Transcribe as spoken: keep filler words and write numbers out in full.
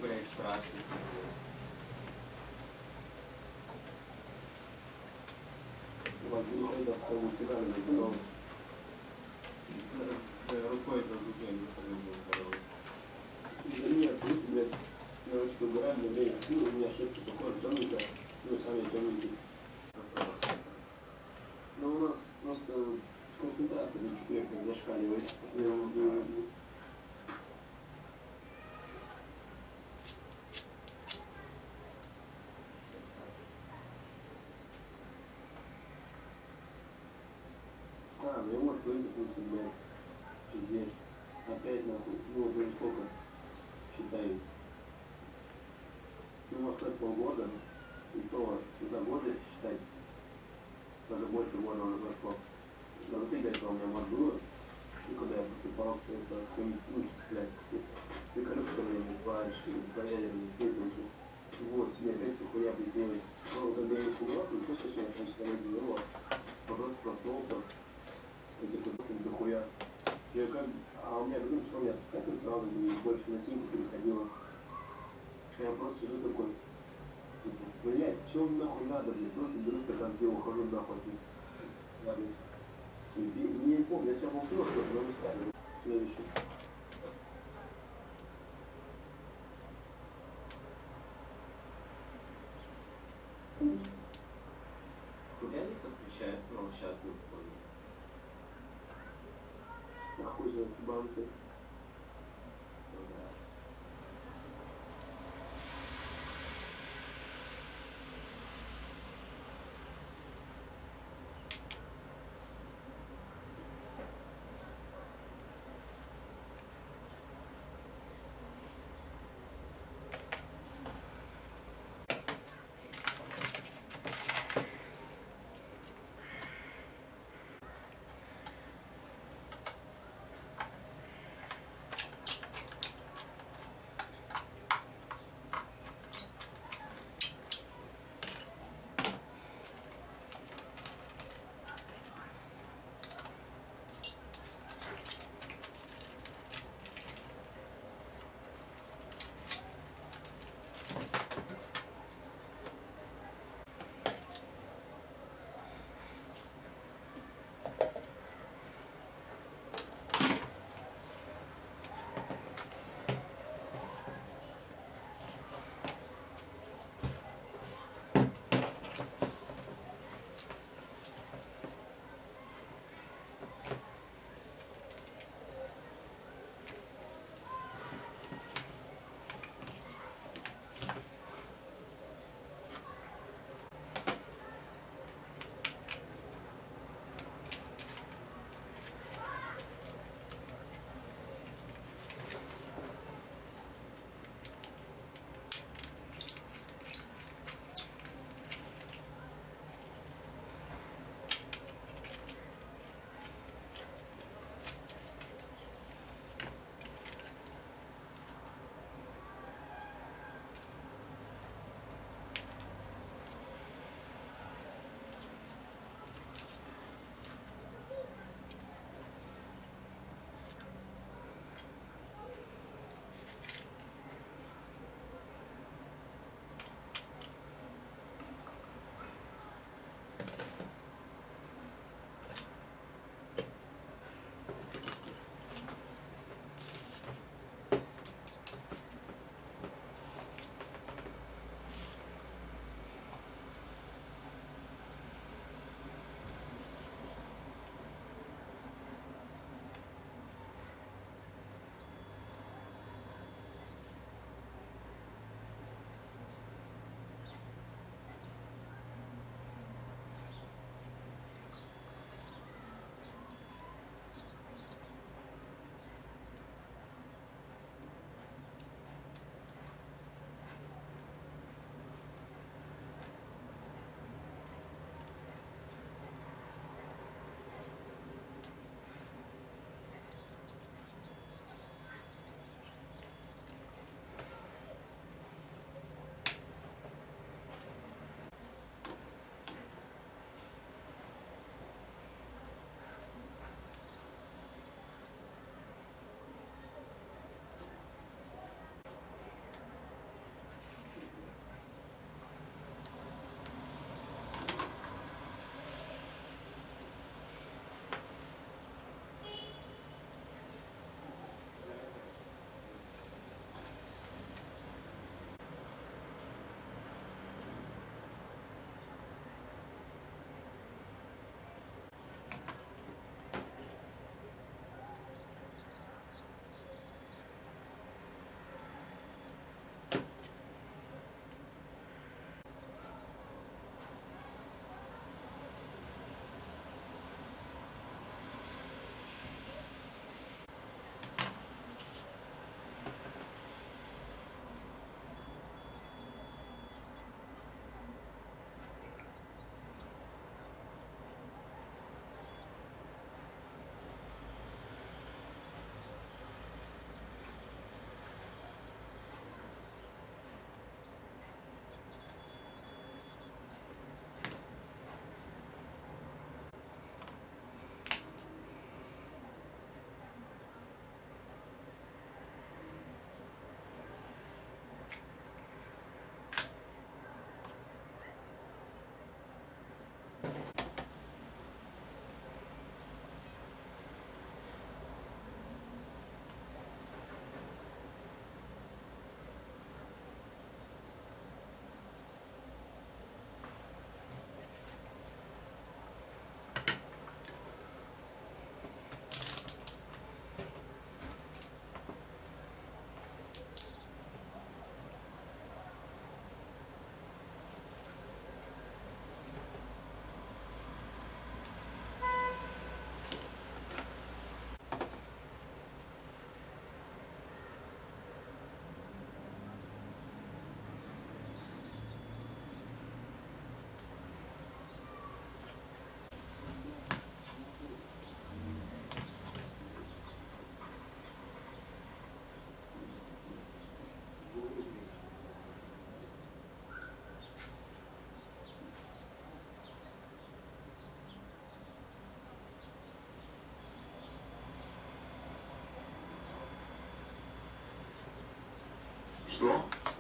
блядь, страшный, пиздец. С, с рукой за зубы не стою здороваться. Да нет, просто, блядь, короче, убираем на время. Ну, у меня шепки похожи, темненько, ну, сами темненькие. Но у нас просто концентрация на четвертом зашкаливает. А, ну и может выдохнуться, блядь, пиздец. Опять нахуй, ну уже сколько, считай. Ну, может, хоть полгода, и то за годы считать, даже больше года уже прошло. Но вот до этого у меня мать было, и когда я просыпался, это все, ну, блядь, ты короче, не плачешь, проверенный, пытался. Вот, себе опять хуя приснилась. Но когда я испугался, то что я, значит, я не делал. Просто проснулся, и такой, дохуя. Я как, а у меня, ну, что у меня, как это сразу больше на симку переходило. Я просто сижу такой, типа, блядь, чё нахуй надо, блядь, просто беру стакан пива, ухожу нахуй. Ладно. И, и, не помню, я себя молчу, что но не ставлю. Следующий. Курятник подключается, молчат, не понял. Нахуй за банки. Ну да. что?